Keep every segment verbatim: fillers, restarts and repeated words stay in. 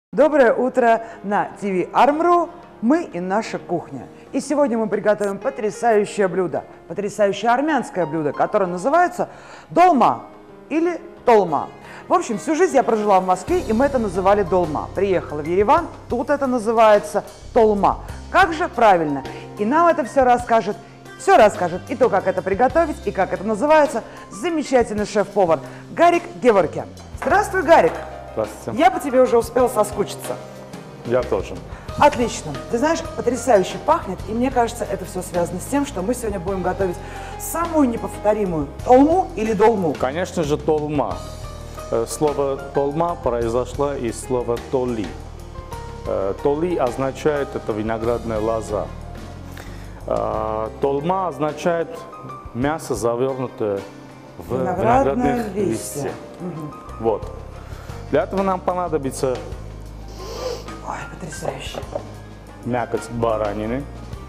Доброе утро на ти ви Армру. Мы и наша кухня. И сегодня мы приготовим потрясающее блюдо, потрясающее армянское блюдо, которое называется долма или толма. В общем, всю жизнь я прожила в Москве, и мы это называли долма. Приехала в Ереван, тут это называется толма. Как же правильно? И нам это все расскажет, все расскажет и то, как это приготовить, и как это называется, замечательный шеф-повар Гарик Геворкян. Здравствуй, Гарик! Здравствуйте. Я по тебе уже успела соскучиться. Я тоже. Отлично. Ты знаешь, потрясающе пахнет, и мне кажется, это все связано с тем, что мы сегодня будем готовить самую неповторимую толму или долму. Конечно же, толма. Слово толма произошло из слова толи. Толи означает это виноградная лоза. Толма означает мясо, завернутое в виноградные листья. Угу. Вот. Для этого нам понадобится Ой, потрясающе. мякоть баранины,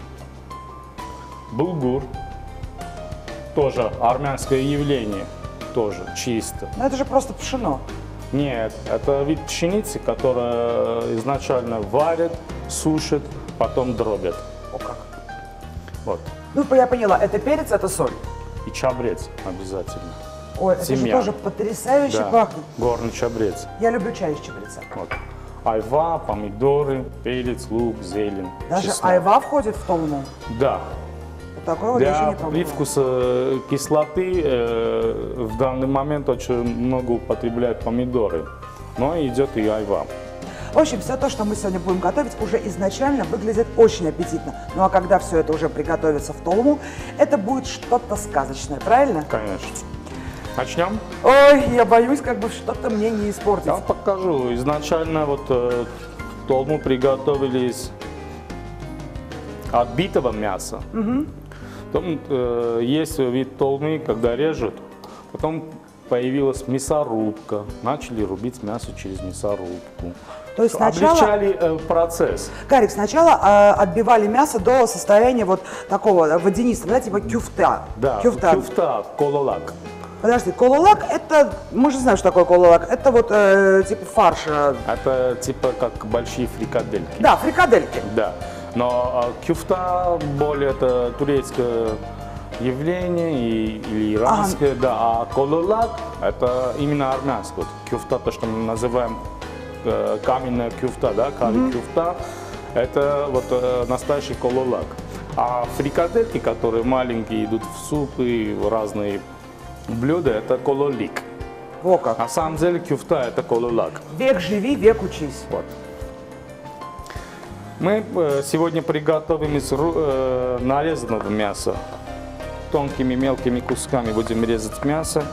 булгур, тоже армянское явление, тоже чисто. Но это же просто пшено. Нет, это вид пшеницы, которая изначально варят, сушат, потом дробят. О как. Вот. Ну, я поняла, это перец, это соль. И чабрец обязательно. Ой, это же Тимьян. тоже потрясающе Да, пахнет. горный чабрец. Я люблю чай из чабреца. Вот. Айва, помидоры, перец, лук, зелень, Даже чеснок. айва входит в толму. Да. Вот такой вот я еще Для не пробовала. привкуса кислоты э, в данный момент очень много употребляют помидоры, но идет и айва. В общем, все то, что мы сегодня будем готовить, уже изначально выглядит очень аппетитно. Ну а когда все это уже приготовится в толму, это будет что-то сказочное, правильно? Конечно. Начнем? Ой, я боюсь, как бы что-то мне не испортить. Я вам покажу. Изначально вот э, толму приготовили из отбитого мяса. Угу. Потом э, есть вид толмы, когда режут. Потом появилась мясорубка. Начали рубить мясо через мясорубку. То есть сначала, облегчали э, процесс. Гарик, сначала э, отбивали мясо до состояния вот такого водянистого, да, типа кюфта. Да, Кюфта. кюфта, кололак. Подожди, кололак, это, мы же знаем, что такое кололак, это вот э, типа фарша. Это типа как большие фрикадельки. Да, фрикадельки. Да. Но э, кюфта более это турецкое явление и, или иранское, а, да. А кололак это именно армянское. Вот, кюфта, то, что мы называем э, каменная кюфта, да, кали mm-hmm. кюфта, это вот э, настоящий кололак. А фрикадельки, которые маленькие, идут в супы и в разные блюда, это кололик. Во как. На самом деле кюфта это кололак. Век живи, век учись. Вот. Мы сегодня приготовим из э, нарезанного мяса. Тонкими мелкими кусками будем резать мясо.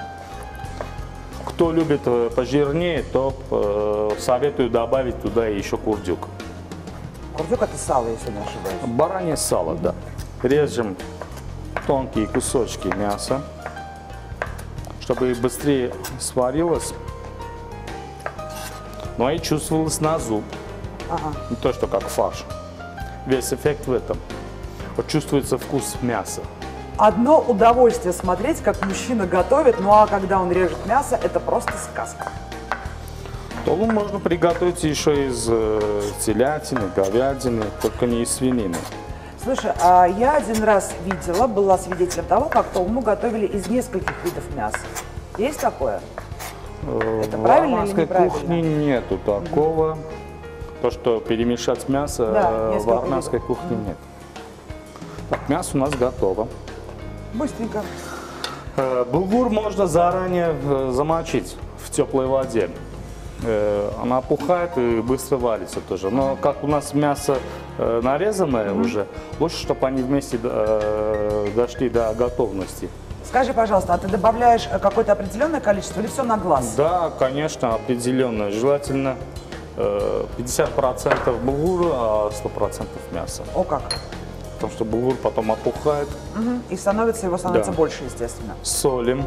Кто любит пожирнее, то э, советую добавить туда еще курдюк. Курдюк это сало, если не ошибаюсь. Баранье сало, да. Режем тонкие кусочки мяса, чтобы быстрее сварилось, но и чувствовалось на зуб. Ага. Не то, что как фарш. Весь эффект в этом. Вот чувствуется вкус мяса. Одно удовольствие смотреть, как мужчина готовит, ну а когда он режет мясо, это просто сказка. Толму можно приготовить еще из э, телятины, говядины, только не из свинины. Слушай, а я один раз видела, была свидетелем того, как толму готовили из нескольких видов мяса. Есть такое? Это в правильно или армянской неправильно? кухне нету такого. Угу. То, что перемешать мясо, да, в армянской видов. кухне нет. Так, мясо у нас готово. Быстренько. Булгур можно заранее замочить в теплой воде. Она опухает и быстро варится тоже. Но как у нас мясо нарезанное mm-hmm. уже, лучше, чтобы они вместе дошли до готовности. Скажи, пожалуйста, а ты добавляешь какое-то определенное количество или все на глаз? Да, конечно, определенное. Желательно пятьдесят процентов булгура, а сто процентов мяса. О как? Потому что булгур потом опухает. Угу. И становится, его становится да. больше, естественно. Солим.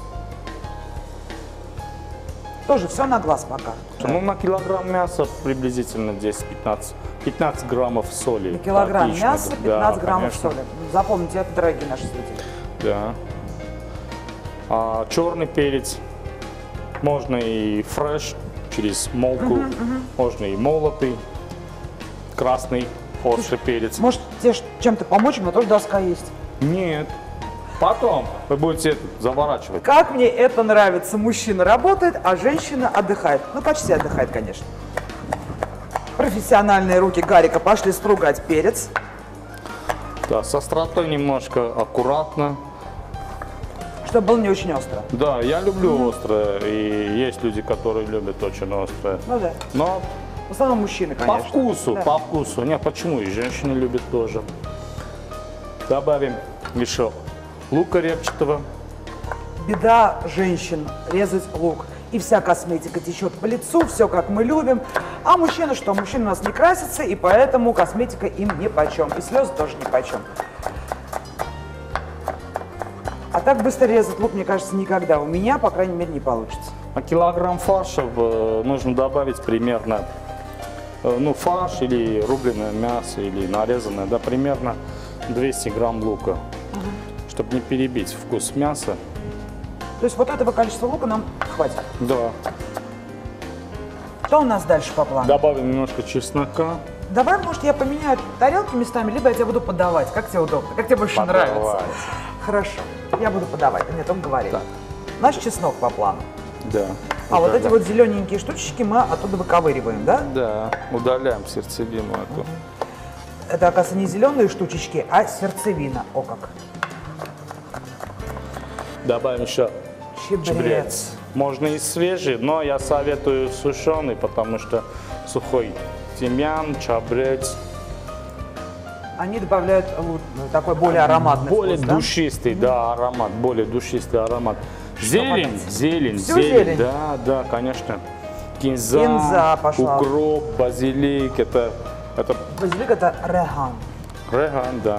Тоже все на глаз пока. Ну, на килограмм мяса приблизительно десять-пятнадцать граммов соли. На килограмм Отлично, мяса пятнадцать да, граммов конечно. соли. Запомните это, дорогие наши зрители. Да. А черный перец можно и фреш, через молку, uh-huh, uh-huh. можно и молотый, красный, острый перец. Может, тебе чем-то помочь? У меня тоже доска есть. Нет. Потом вы будете это заворачивать. Как мне это нравится. Мужчина работает, а женщина отдыхает. Ну, почти отдыхает, конечно. Профессиональные руки Гарика пошли стругать перец. Да, с остротой немножко, аккуратно. Чтобы было не очень остро. Да, я люблю mm-hmm. острое, и есть люди, которые любят очень острое. Ну да. Но в основном мужчины, конечно. По вкусу, да. по вкусу. Нет, почему? И женщины любят тоже. Добавим еще лука репчатого. Беда женщин – резать лук. И вся косметика течет по лицу, все как мы любим. А мужчины что? Мужчины у нас не красятся, и поэтому косметика им нипочем. И слезы тоже нипочем. А так быстро резать лук, мне кажется, никогда. У меня, по крайней мере, не получится. На килограмм фарша нужно добавить примерно, ну, фарш или рубленое мясо, или нарезанное, да, примерно двести грамм лука. Угу. Чтобы не перебить вкус мяса. То есть вот этого количества лука нам хватит? Да. Что у нас дальше по плану? Добавим немножко чеснока. Давай, может, я поменяю тарелки местами, либо я тебе буду подавать. Как тебе удобно? Как тебе больше подавать. Нравится? Хорошо. Я буду подавать, ты мне о том говорил. Наш чеснок по плану. Да. А вот эти вот зелененькие штучки мы оттуда выковыриваем, да? Да, удаляем сердцевину эту. Угу. Это, оказывается, не зеленые штучечки, а сердцевина. О как. Добавим еще чебрец. чебрец. Можно и свежий, но я советую сушеный, потому что сухой тимьян, чабрец. Они добавляют такой более ароматный более вкус, душистый, да? да, аромат, более душистый аромат. Зелень, зелень, Всю зелень, зелень? да, да, конечно. Кинза, Кинза пошла. укроп, базилик, это, это... Базилик это реган. Реган, да.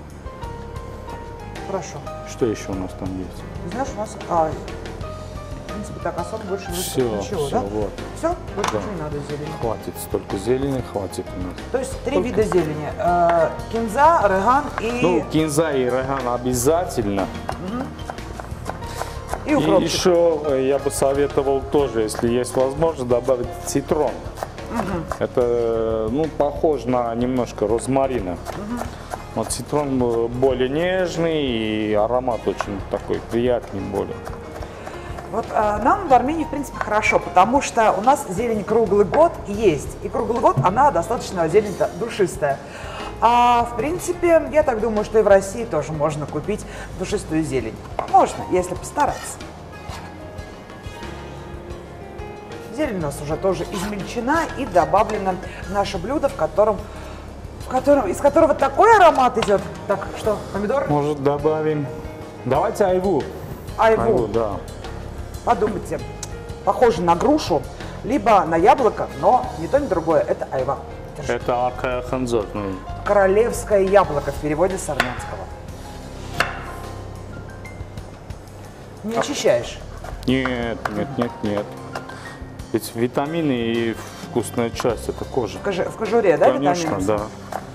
Хорошо. Что еще у нас там есть? Ты знаешь, у нас, а, в принципе, так особо больше все, ничего, все, да? Вот. Все? Больше Да. ничего не надо зелени. Хватит, столько зелени хватит у нас. То есть три Только... вида зелени. Э, кинза, реган и... Ну, кинза и реган обязательно. Угу. И И укропчик. еще я бы советовал тоже, если есть возможность, добавить цитрон. Угу. Это, ну, похоже на немножко розмарина. Угу. Вот цитрон более нежный и аромат очень такой приятный более. Вот э, нам в Армении, в принципе, хорошо, потому что у нас зелень круглый год есть. И круглый год она достаточно зелень-то душистая. А в принципе, я так думаю, что и в России тоже можно купить душистую зелень. Можно, если постараться. Зелень у нас уже тоже измельчена и добавлено в наше блюдо, в котором, в котором, из которого такой аромат идет. Так, что, помидор? Может, добавим? Давайте айву. Айву. Айву, да. Подумайте, похоже на грушу, либо на яблоко, но ни то, ни другое. Это айва. Это, это акая ханзот. Ну. Королевское яблоко в переводе с армянского. Не очищаешь? Нет, нет, нет, нет. Ведь витамины и вкусная часть это кожа. В, кожи, в кожуре, да, конечно, витамины? да.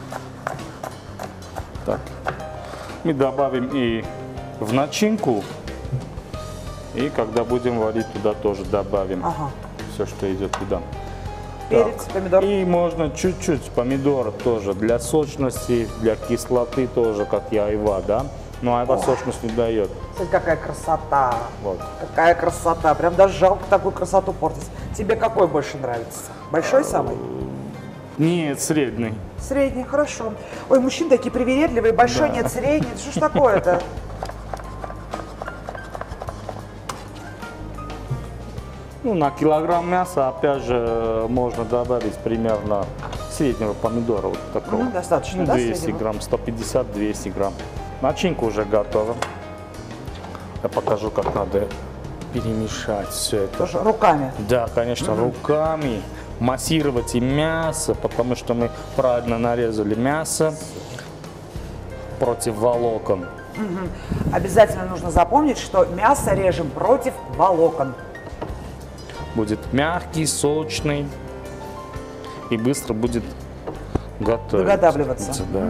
Так. Мы добавим и в начинку. И когда будем варить, туда тоже добавим Ага. все, что идет туда. Перец, так. помидор. И можно чуть-чуть помидора тоже для сочности, для кислоты тоже, как и айва, да? Но айва Ох. сочность не дает. Смотри, какая красота. Вот. Какая красота. Прям даже жалко такую красоту портить. Тебе какой больше нравится? Большой самый? Нет, средний. Средний, хорошо. Ой, мужчины такие привередливые. Большой Да. нет, средний. Что ж такое-то? Ну, на килограмм мяса, опять же, можно добавить примерно среднего помидора, вот такого. Ну, достаточно, ну, да, двести среднего? грамм, сто пятьдесят — двести грамм. Начинка уже готова. Я покажу, как надо перемешать все это. Тоже руками. Да, конечно, Мгм. руками массировать и мясо, потому что мы правильно нарезали мясо против волокон. Мгм. Обязательно нужно запомнить, что мясо режем против волокон. Будет мягкий, сочный и быстро будет готовиться. Доготавливаться. Да.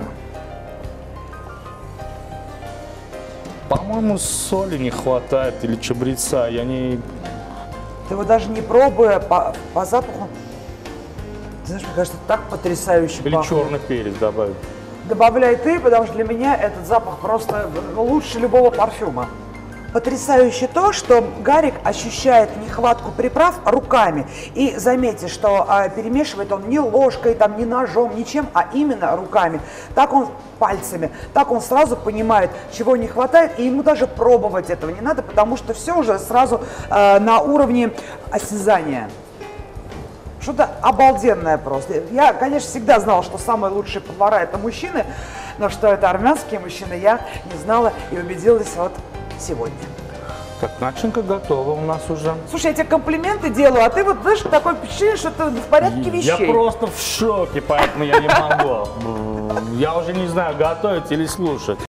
По-моему, соли не хватает или чабреца. Я не Ты его даже не пробуя, по, по запаху, ты знаешь, мне кажется, так потрясающе Или пахнет. черный перец добавить. Добавляй ты, потому что для меня этот запах просто лучше любого парфюма. Потрясающе то, что Гарик ощущает нехватку приправ руками. И заметьте, что а, перемешивает он не ложкой, там, не ножом, ничем, а именно руками. Так он пальцами, так он сразу понимает, чего не хватает, и ему даже пробовать этого не надо, потому что все уже сразу а, на уровне осязания. Что-то обалденное просто. Я, конечно, всегда знала, что самые лучшие повара – это мужчины, но что это армянские мужчины, я не знала и убедилась вот сегодня. Так, начинка готова у нас уже. Слушай, я тебе комплименты делаю, а ты вот, знаешь, такое впечатление, что ты в порядке вещей. Я просто в шоке, поэтому я не могу. Я уже не знаю, готовить или слушать.